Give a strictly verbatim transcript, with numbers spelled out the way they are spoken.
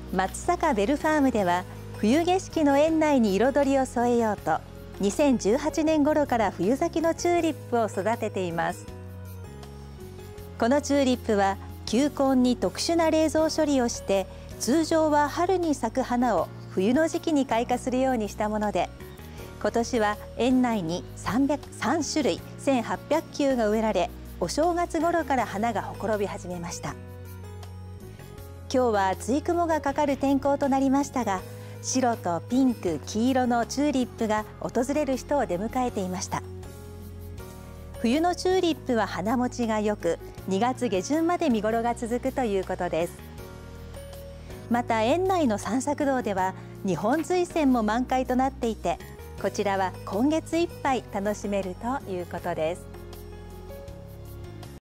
松坂ベルファームでは冬景色の園内に彩りを添えようとにせんじゅうはちねん頃から冬咲きのチューリップを育てています。このチューリップは球根に特殊な冷蔵処理をして通常は春に咲く花を冬の時期に開花するようにしたもので、今年は園内にさんびゃくさんしゅるいせんはっぴゃくきゅうが植えられ、お正月頃から花がほころび始めました。今日は厚い雲がかかる天候となりましたが、白とピンク、黄色のチューリップが訪れる人を出迎えていました。冬のチューリップは花持ちが良く、にがつげじゅんまで見頃が続くということです。また園内の散策道では日本瑞泉も満開となっていて、こちらは今月いっぱい楽しめるということです。